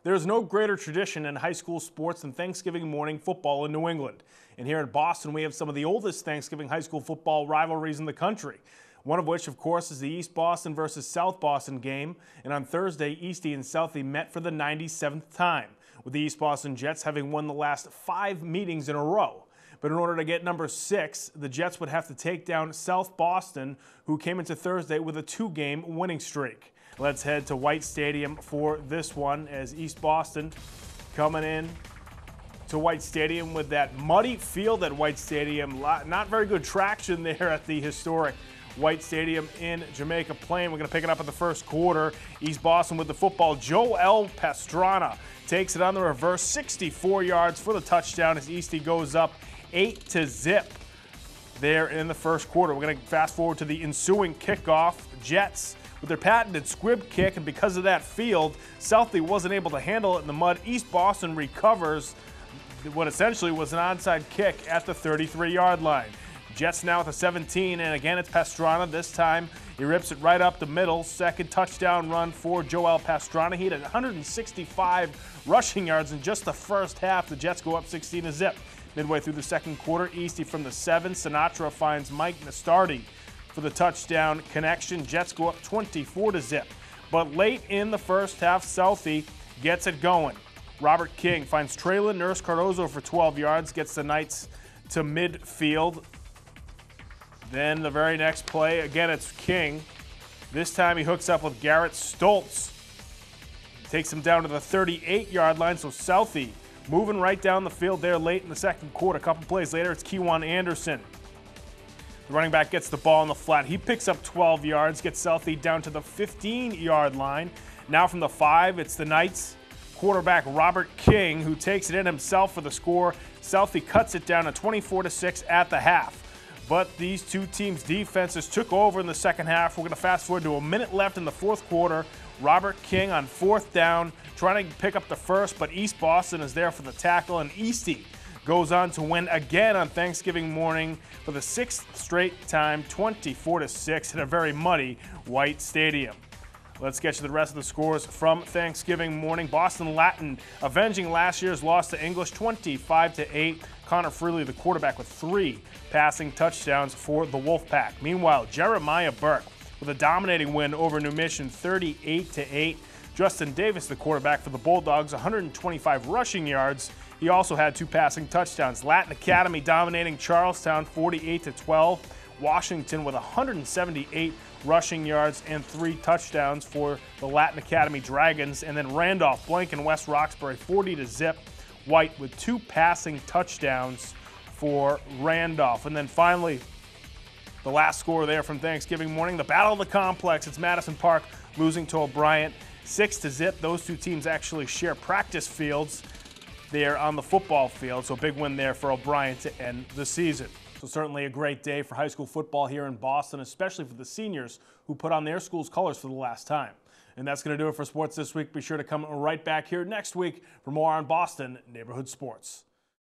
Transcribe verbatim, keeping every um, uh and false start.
There's no greater tradition in high school sports than Thanksgiving morning football in New England. And here in Boston, we have some of the oldest Thanksgiving high school football rivalries in the country. One of which, of course, is the East Boston versus South Boston game. And on Thursday, Eastie and Southie met for the ninety-seventh time, with the East Boston Jets having won the last five meetings in a row. But in order to get number six, the Jets would have to take down South Boston, who came into Thursday with a two-game winning streak. Let's head to White Stadium for this one, as East Boston coming in to White Stadium with that muddy field at White Stadium. Not very good traction there at the historic White Stadium in Jamaica Plain. We're going to pick it up in the first quarter. East Boston with the football. Joel Pastrana takes it on the reverse, sixty-four yards for the touchdown as Eastie goes up eight to zip there in the first quarter. We're going to fast forward to the ensuing kickoff. Jets with their patented squib kick, and because of that field, Southie wasn't able to handle it in the mud. East Boston recovers what essentially was an onside kick at the thirty-three yard line. Jets now with a seventeen, and again it's Pastrana. This time he rips it right up the middle. Second touchdown run for Joel Pastrana. He had one hundred sixty-five rushing yards in just the first half. The Jets go up sixteen to zip. Midway through the second quarter, Eastie from the seven. Sinatra finds Mike Nastardi for the touchdown connection. Jets go up twenty-four to zip. But late in the first half, Southie gets it going. Robert King finds Traylon Nurse Cardozo for twelve yards, gets the Knights to midfield. Then the very next play, again it's King. This time he hooks up with Garrett Stoltz. Takes him down to the thirty-eight yard line, so Southie moving right down the field there late in the second quarter. A couple plays later, it's Kewan Anderson. The running back gets the ball in the flat. He picks up twelve yards, gets Southie down to the fifteen yard line. Now from the five, it's the Knights quarterback Robert King, who takes it in himself for the score. Southie cuts it down to twenty-four to six at the half. But these two teams' defenses took over in the second half. We're going to fast forward to a minute left in the fourth quarter. Robert King on fourth down, trying to pick up the first, but East Boston is there for the tackle, and Eastie goes on to win again on Thanksgiving morning for the sixth straight time, twenty-four to six, in a very muddy White Stadium. Let's get you the rest of the scores from Thanksgiving morning. Boston Latin avenging last year's loss to English, twenty-five to eight. Connor Freely, the quarterback, with three passing touchdowns for the Wolfpack. Meanwhile, Jeremiah Burke with a dominating win over New Mission, thirty-eight to eight. Justin Davis, the quarterback for the Bulldogs, one hundred twenty-five rushing yards. He also had two passing touchdowns. Latin Academy dominating Charlestown, forty-eight to twelve. Washington with one hundred seventy-eight rushing yards and three touchdowns for the Latin Academy Dragons. And then Randolph blank in West Roxbury, forty to zip. White with two passing touchdowns for Randolph. And then finally, the last score there from Thanksgiving morning, the Battle of the Complex. It's Madison Park losing to O'Brien, six to zip. Those two teams actually share practice fields there on the football field. So big win there for O'Brien to end the season. So certainly a great day for high school football here in Boston, especially for the seniors who put on their school's colors for the last time. And that's going to do it for sports this week. Be sure to come right back here next week for more on Boston Neighborhood Sports.